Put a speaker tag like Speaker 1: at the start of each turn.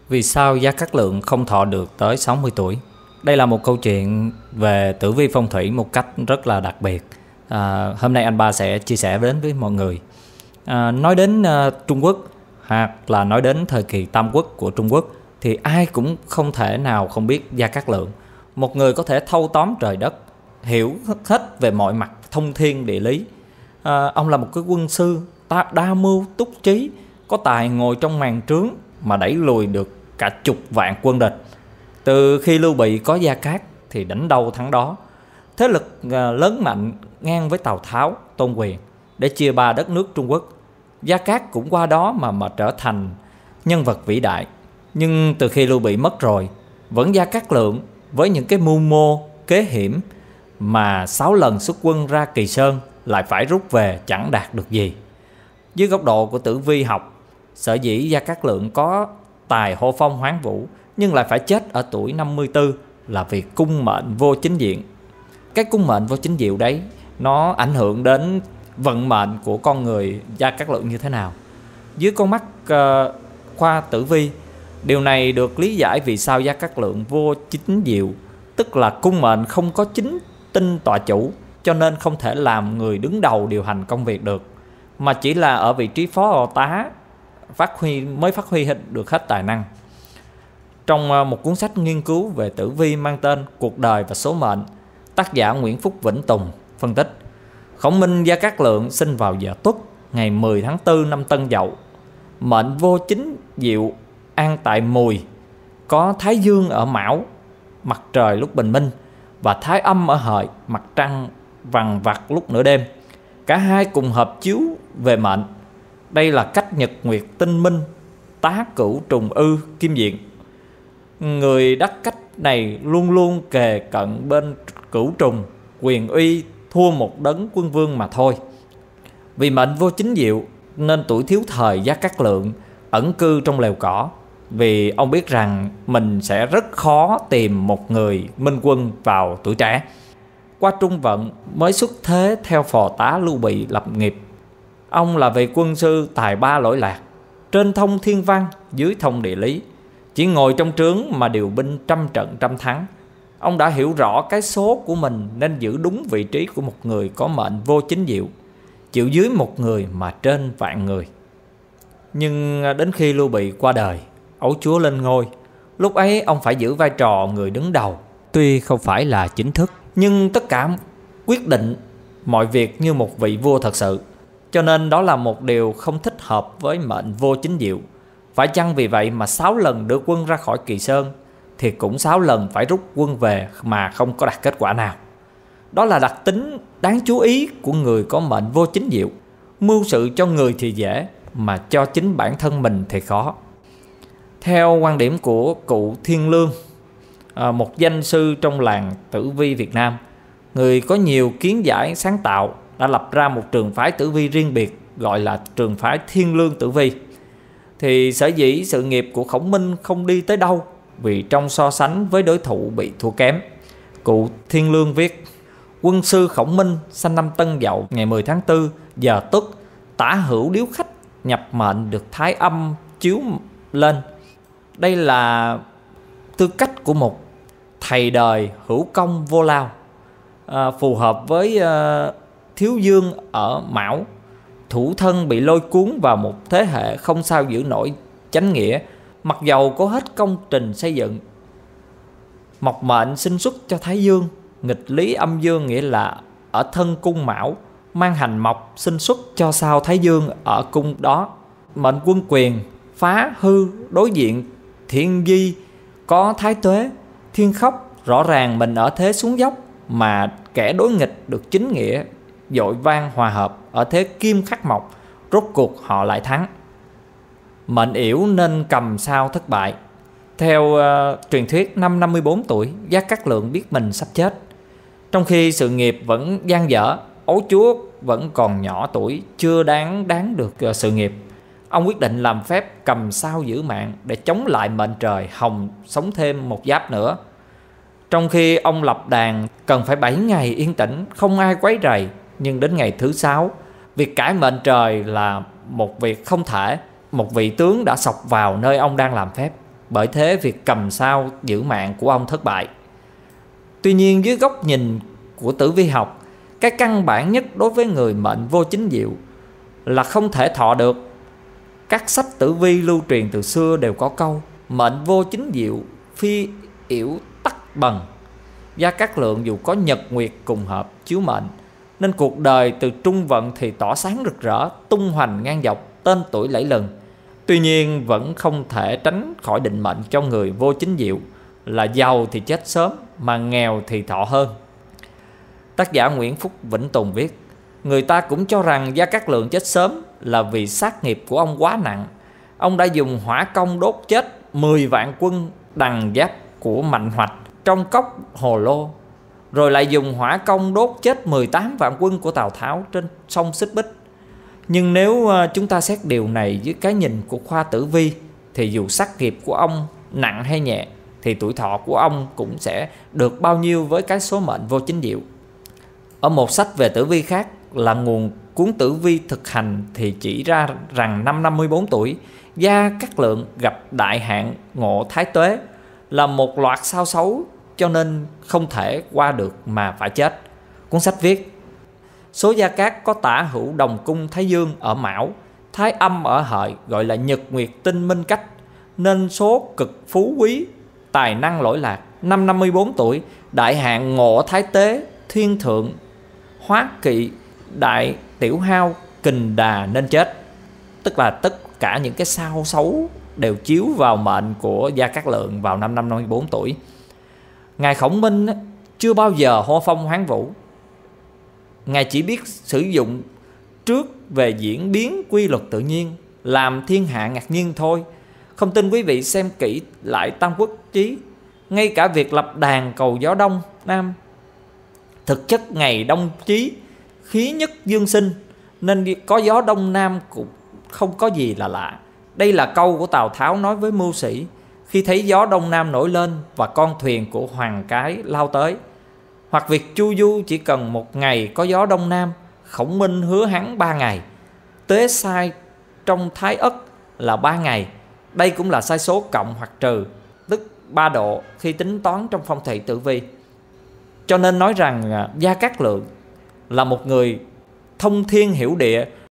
Speaker 1: Vì sao Gia Cát Lượng không thọ được tới 60 tuổi? Đây là một câu chuyện về tử vi phong thủy một cách rất là đặc biệt. Hôm nay anh Ba sẽ chia sẻ đến với mọi người. Nói đến Trung Quốc hoặc là nói đến thời kỳ Tam Quốc của Trung Quốc thì ai cũng không thể nào không biết Gia Cát Lượng. Một người có thể thâu tóm trời đất, hiểu hết về mọi mặt thông thiên địa lý. Ông là một cái quân sư đa mưu túc trí, có tài ngồi trong màn trướng mà đẩy lùi được cả chục vạn quân địch. Từ khi Lưu Bị có Gia Cát thì đánh đâu thắng đó. Thế lực lớn mạnh ngang với Tào Tháo, Tôn Quyền để chia ba đất nước Trung Quốc. Gia Cát cũng qua đó mà trở thành nhân vật vĩ đại. Nhưng từ khi Lưu Bị mất rồi, vẫn Gia Cát Lượng với những cái mưu mô kế hiểm mà 6 lần xuất quân ra Kỳ Sơn lại phải rút về chẳng đạt được gì. Dưới góc độ của tử vi học, sở dĩ Gia Cát Lượng có tài hô phong hoán vũ nhưng lại phải chết ở tuổi 54 là vì cung mệnh vô chính diện. Cái cung mệnh vô chính diệu đấy nó ảnh hưởng đến vận mệnh của con người Gia Cát Lượng như thế nào. Dưới con mắt khoa tử vi, điều này được lý giải vì sao Gia Cát Lượng vô chính diệu, tức là cung mệnh không có chính tinh tọa chủ, cho nên không thể làm người đứng đầu điều hành công việc được, mà chỉ là ở vị trí phó tá mới phát huy được hết tài năng. Trong một cuốn sách nghiên cứu về tử vi mang tên Cuộc đời và số mệnh, tác giả Nguyễn Phúc Vĩnh Tùng phân tích, Khổng Minh Gia Cát Lượng sinh vào giờ Tuất ngày 10 tháng 4 năm Tân Dậu, mệnh vô chính diệu an tại Mùi, có Thái Dương ở Mão, mặt trời lúc bình minh, và Thái Âm ở Hợi, mặt trăng vằn vặt lúc nửa đêm. Cả hai cùng hợp chiếu về mệnh. Đây là cách nhật nguyệt tinh minh, tá cửu trùng ư kim diện. Người đắc cách này luôn luôn kề cận bên cửu trùng, quyền uy thua một đấng quân vương mà thôi. Vì mệnh vô chính diệu nên tuổi thiếu thời Gia Cát Lượng ẩn cư trong lều cỏ, vì ông biết rằng mình sẽ rất khó tìm một người minh quân vào tuổi trẻ. Qua trung vận mới xuất thế theo phò tá Lưu Bị lập nghiệp. Ông là vị quân sư tài ba lỗi lạc, trên thông thiên văn, dưới thông địa lý, chỉ ngồi trong trướng mà điều binh trăm trận trăm thắng. Ông đã hiểu rõ cái số của mình nên giữ đúng vị trí của một người có mệnh vô chính diệu, chịu dưới một người mà trên vạn người. Nhưng đến khi Lưu Bị qua đời, ấu chúa lên ngôi, lúc ấy ông phải giữ vai trò người đứng đầu. Tuy không phải là chính thức, nhưng tất cả quyết định mọi việc như một vị vua thật sự. Cho nên đó là một điều không thích hợp với mệnh vô chính diệu. Phải chăng vì vậy mà 6 lần đưa quân ra khỏi Kỳ Sơn thì cũng 6 lần phải rút quân về mà không có đạt kết quả nào. Đó là đặc tính đáng chú ý của người có mệnh vô chính diệu. Mưu sự cho người thì dễ, mà cho chính bản thân mình thì khó. Theo quan điểm của cụ Thiên Lương, một danh sư trong làng tử vi Việt Nam, người có nhiều kiến giải sáng tạo, đã lập ra một trường phái tử vi riêng biệt gọi là trường phái Thiên Lương tử vi. Thì sở dĩ sự nghiệp của Khổng Minh không đi tới đâu vì trong so sánh với đối thủ bị thua kém. Cụ Thiên Lương viết, quân sư Khổng Minh sinh năm Tân Dậu ngày 10 tháng 4 giờ Tuất, tả hữu điếu khách, nhập mệnh được Thái Âm chiếu lên. Đây là tư cách của một thầy đời hữu công vô lao, phù hợp với Thiếu Dương ở Mão. Thủ thân bị lôi cuốn vào một thế hệ không sao giữ nổi chánh nghĩa, mặc dầu có hết công trình xây dựng. Mộc mệnh sinh xuất cho Thái Dương, nghịch lý âm dương, nghĩa là ở thân cung Mão, mang hành mộc sinh xuất cho sao Thái Dương ở cung đó. Mệnh quân quyền phá hư đối diện thiên di có Thái Tuế, thiên khốc, rõ ràng mình ở thế xuống dốc mà kẻ đối nghịch được chính nghĩa dội vang hòa hợp ở thế kim khắc mộc, rốt cuộc họ lại thắng. Mệnh yểu nên cầm sao thất bại. Theo truyền thuyết năm 54 tuổi, Gia Cát Lượng biết mình sắp chết. Trong khi sự nghiệp vẫn dang dở, ấu chúa vẫn còn nhỏ tuổi, chưa đáng được sự nghiệp. Ông quyết định làm phép cầm sao giữ mạng để chống lại mệnh trời hồng sống thêm một giáp nữa. Trong khi ông lập đàn cần phải 7 ngày yên tĩnh, không ai quấy rầy. Nhưng đến ngày thứ 6, việc cải mệnh trời là một việc không thể. Một vị tướng đã xộc vào nơi ông đang làm phép, bởi thế việc cầm sao giữ mạng của ông thất bại. Tuy nhiên, dưới góc nhìn của tử vi học, cái căn bản nhất đối với người mệnh vô chính diệu là không thể thọ được. Các sách tử vi lưu truyền từ xưa đều có câu mệnh vô chính diệu, phi yểu tắc bần. Gia Cát Lượng dù có nhật nguyệt cùng hợp chiếu mệnh, nên cuộc đời từ trung vận thì tỏ sáng rực rỡ, tung hoành ngang dọc, tên tuổi lẫy lừng. Tuy nhiên vẫn không thể tránh khỏi định mệnh cho người vô chính diệu là giàu thì chết sớm, mà nghèo thì thọ hơn. Tác giả Nguyễn Phúc Vĩnh Tùng viết: người ta cũng cho rằng Gia Cát Lượng chết sớm là vì sát nghiệp của ông quá nặng. Ông đã dùng hỏa công đốt chết 10 vạn quân đằng giáp của Mạnh Hoạch trong cốc Hồ Lô, rồi lại dùng hỏa công đốt chết 18 vạn quân của Tào Tháo trên sông Xích Bích. Nhưng nếu chúng ta xét điều này dưới cái nhìn của khoa tử vi, thì dù sát nghiệp của ông nặng hay nhẹ, thì tuổi thọ của ông cũng sẽ được bao nhiêu với cái số mệnh vô chính diệu. Ở một sách về tử vi khác là nguồn cuốn tử vi thực hành thì chỉ ra rằng năm 54 tuổi, Gia Cát Lượng gặp đại hạn ngộ thái tuế là một loạt sao xấu, cho nên không thể qua được mà phải chết. Cuốn sách viết: số Gia Cát có tả hữu đồng cung Thái Dương ở Mão, Thái Âm ở Hợi, gọi là nhật nguyệt tinh minh cách, nên số cực phú quý, tài năng lỗi lạc. Năm 54 tuổi, đại hạn ngộ thái tế, thiên thượng hóa kỵ, đại tiểu hao, kình đà nên chết. Tức là tất cả những cái sao xấu đều chiếu vào mệnh của Gia Cát Lượng vào năm 54 tuổi. Ngài Khổng Minh chưa bao giờ hô phong hoán vũ. Ngài chỉ biết sử dụng trước về diễn biến quy luật tự nhiên, làm thiên hạ ngạc nhiên thôi. Không tin quý vị xem kỹ lại Tam Quốc Chí. Ngay cả việc lập đàn cầu gió đông nam, thực chất ngày đông chí, khí nhất dương sinh, nên có gió đông nam cũng không có gì là lạ. Đây là câu của Tào Tháo nói với mưu sĩ khi thấy gió đông nam nổi lên và con thuyền của Hoàng Cái lao tới. Hoặc việc chu du chỉ cần một ngày có gió đông nam, Khổng Minh hứa hắn 3 ngày. Tế sai trong Thái Ất là 3 ngày. Đây cũng là sai số cộng hoặc trừ, tức 3 độ khi tính toán trong phong thủy tử vi. Cho nên nói rằng Gia Cát Lượng là một người thông thiên hiểu địa,